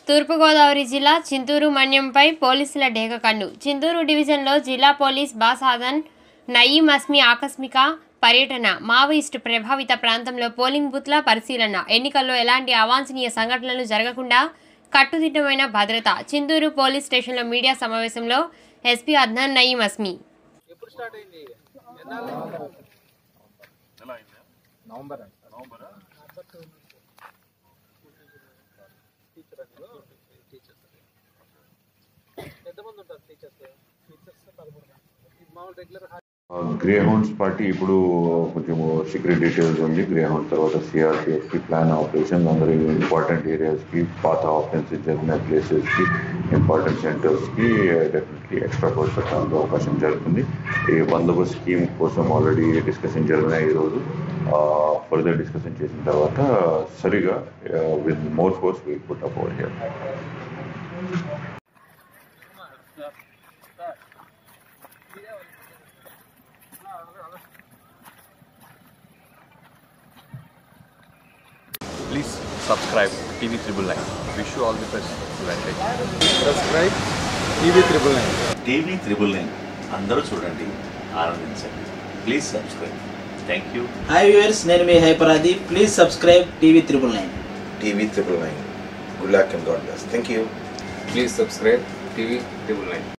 తూర్పుగోదావరి జిల్లా చింతూరు మన్యంపై పోలీసుల డేగ కన్ను. చింతూరు డివిజన్లో జిల్లా పోలీస్ బాసాదన్ నయీం అస్మి ఆకస్మిక పర్యటన. మావోయిస్టు ప్రభావిత ప్రాంతంలో పోలింగ్ బూత్ల పరిశీలన. ఎన్నికల్లో ఎలాంటి అవాంఛనీయ సంఘటనలు జరగకుండా కట్టుదిట్టమైన భద్రత. చింతూరు పోలీస్ స్టేషన్లో మీడియా సమావేశంలో SP Adnan Naeem Asmi. Greyhounds party ఇప్పుడు కొంచెం సీక్రెట్ డీటెయిల్స్ ఉంది. గ్రే హౌండ్ తర్వాత సిఆర్పిఎఫ్ కి ప్లాన్ ఆపరేషన్ అందరూ ఇంపార్టెంట్ ఏరియాస్ కి, పాత ఆఫెన్సెస్ జరిగిన ప్లేసెస్ కి, ఇంపార్టెంట్ సెంటర్స్ కి డెఫినెట్లీ ఎక్స్ట్రా ఫోర్స్ పెట్టడానికి అవకాశం జరుగుతుంది. ఈ బందోబస్తు స్కీమ్ కోసం ఆల్రెడీ డిస్కషన్ జరిగినాయి. ఈరోజు ఫర్దర్ డిస్కషన్ చేసిన తర్వాత సరిగా with more force will put up over here. Please subscribe TV 999. Wish you all the best. Subscribe TV 999. TV 999 అందరూ చూడండి, ఆనందించండి. Please subscribe. Thank you. Hi viewers, నేను మీ హైపరాది. Please subscribe TV 999. TV 999. Good luck and God bless. Thank you. Please subscribe TV 999.